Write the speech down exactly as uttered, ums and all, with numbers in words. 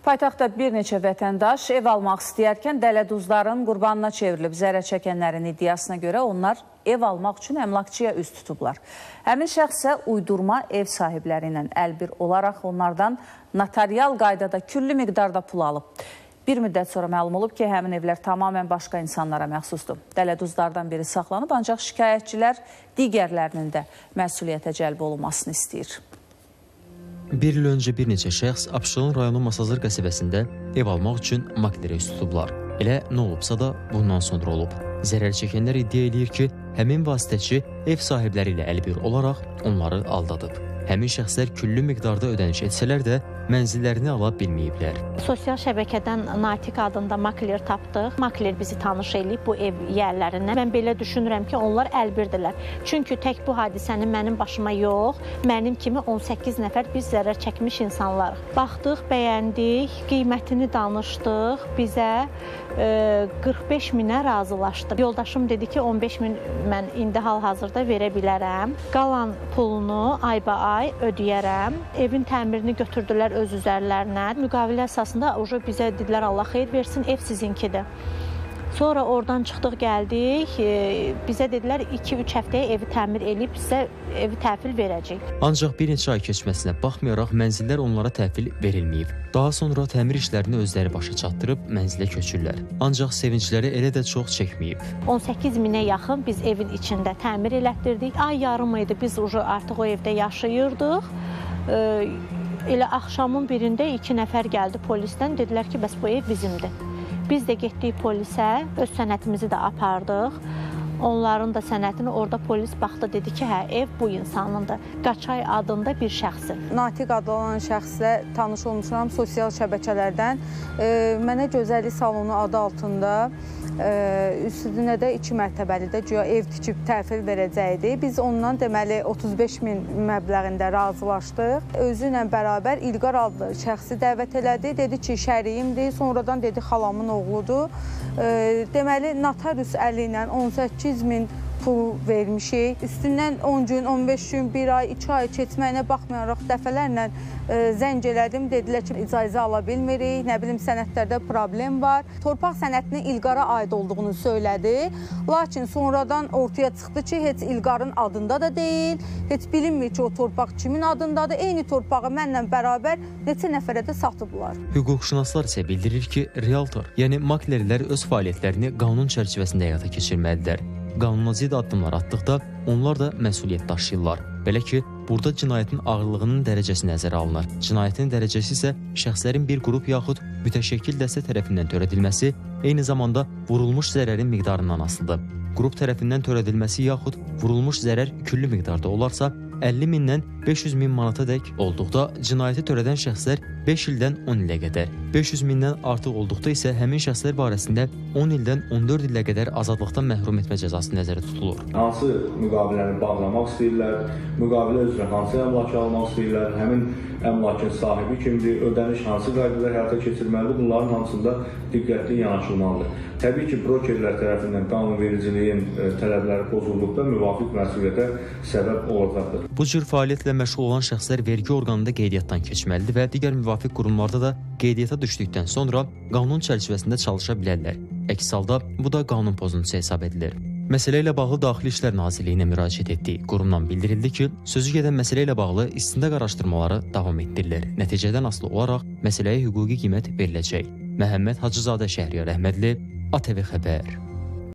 Paytaxtda bir neçə vətəndaş ev almaq istəyərkən dələduzların qurbanına çevrilib. Zərər çəkənlərin iddiasına görə onlar ev almaq üçün əmlakçıya üz tutublar. Həmin şəxsə uydurma ev sahibləri ilə əlbir olaraq onlardan notarial qaydada küllü miqdarda pul alıb. Bir müddət sonra məlum olub ki, həmin evlər tamamən başqa insanlara məxsusdur. Dələduzlardan biri saxlanıb, ancaq şikayətçilər digərlərinin də məsuliyyətə cəlb olunmasını istəyir. Bir il öncə bir neçə şəxs Abşeron rayonu Masazır qəsəbəsində ev almaq üçün maklerə üz tutublar. Elə nə olubsa da bundan sonra olub. Zərər çəkənlər iddia edir ki, həmin vasitəçi ev sahibləri ilə əlbir olaraq onları aldadıb. Həmin şəxslər küllü miqdarda ödəniş etsələr də mənzillərini ala bilməyiblər. Sosial şəbəkədən Natiq adında makler tapdıq. Makler bizi tanış eləyib bu ev yerlərindən. Mən belə düşünürəm ki, onlar əlbirdirlər. Çünki tək bu hadisənin mənim başıma yox, mənim kimi on səkkiz nəfər biz zərər çəkmiş insanlarıq. Baxdıq, bəyəndik, qiymətini danışdıq, bizə e, qırx beş minə razılaşdıq. Yoldaşım dedi ki, on beş min mən indi hal-hazırda verə bilərəm. Qalan pulunu ayba-ay ödəyərəm. Evin təmirini götürdülər öz üzərlərinə. Müqavilə əsasında bizə dedilər Allah xeyir versin, ev sizinkidir. Sonra oradan çıxdıq, gəldik. Bizə dedilər iki üç həftəyə evi təmir edib sizə evi təhvil verəcək. Ancaq bir neçə ay keçməsinə baxmayaraq mənzillər onlara təhvil verilməyib. Daha sonra təmir işlərini özləri başa çatdırıb mənzilə köçürlər. Ancaq sevincləri elə də çox çəkməyib. on səkkiz minə yaxın biz evin içində təmir elətdirdik. Ay yarım idi biz artıq o evdə yaşayırdıq. Elə axşamın birində iki nəfər gəldi polisdən, dedilər ki, bəs bu ev bizimdir. Biz də getdik polisə, öz sənətimizi də apardıq. Onların da sənətini orada polis baxdı, dedi ki, hə, ev bu insanındır. Qaçay adında bir şəxsin. Natiq adlanan şəxslə tanış olmuşam sosial şəbəkələrdən. E, mənə gözəllik salonu adı altında e, üstünə də iki mərtəbəli də güya ev tikib təhvil verəcəkdi. Biz ondan deməli otuz beş min məbləğində razılaşdıq. Özü ilə bərabər İlqar adlı şəxsi dəvət elədi. Dedi ki, şəriyimdir. Sonradan dedi xalamın oğludur. E, deməli notarius əli ilə on səkkiz min pul vermişik. Üstündən on gün, on beş gün, bir ay, iki ay keçməyinə baxmayaraq dəfələrlə e, zəng elədim. Dedilər ki, icazə ala bilmirik, nə bilim sənədlərdə problem var. Torpaq sənədinin İlqara aid olduğunu söylədi. Lakin sonradan ortaya çıxdı ki, heç İlqarın adında da deyil, heç bilinmir ki, o torpaq kimin adındadır. Eyni torpağı mənlə bərabər neçə nəfərə də satıblar. Hüquqşünaslar isə bildirir ki, realtor, yəni maklerlər öz fəaliyyətlərini qanun çərçivəsində həyata keçirməlidirlər. Qanuna zidd addımlar atdıqda onlar da məsuliyyət daşıyırlar. Belə ki, burada cinayətin ağırlığının dərəcəsi nəzərə alınır. Cinayətin dərəcəsi isə şəxslərin bir qrup yaxud mütəşəkkil dəstə tərəfindən törədilməsi, eyni zamanda vurulmuş zərərin miqdarından asılıdır. Qrup tərəfindən törədilməsi yaxud vurulmuş zərər küllü miqdarda olarsa, əlli mindən beş yüz min manata dək olduqda cinayəti törədən şəxslər beş ildən on ilə qədər, beş yüz mindən artıq olduqda isə həmin şəxslər barəsində on ildən on dörd ilə qədər azadlıqdan məhrum etmə cəzası nəzərdə tutulur. Hansı müqaviləni bağlamaq istəyirlər, müqavilə üzrə hansı əmlakı almaq istəyirlər, həmin əmlakın sahibi kimdir, ödəniş hansı qaydada həyata keçirməlidir, bunların hamısında diqqətli yanaşılmalıdır. Təbii ki, brokerlər tərəfindən qanunvericiliyin tələbləri pozulduqda müvafiq məsuliyyətə səbəb olacaqdır. Bu cür fəaliyyətlə məşğul olan şəxslər vergi orqanında qeydiyyatdan keçməlidir və digər müvafiq qurumlarda da qeydiyyata düşdükdən sonra qanun çərçivəsində çalışa bilərlər. Əks halda bu da qanun pozuntusu hesab edilir. Məsələ ilə bağlı Daxili İşlər Nazirliyinə müraciət etdi. Qurumdan bildirildi ki, sözü gedən məsələ ilə bağlı istintaq araşdırmaları davam etdirilir. Nəticədən asılı olaraq məsələyə hüquqi qiymət veriləcək. Məhəmməd Hacızadə, Şəhriyar Əhmədli, A T V Xəbər.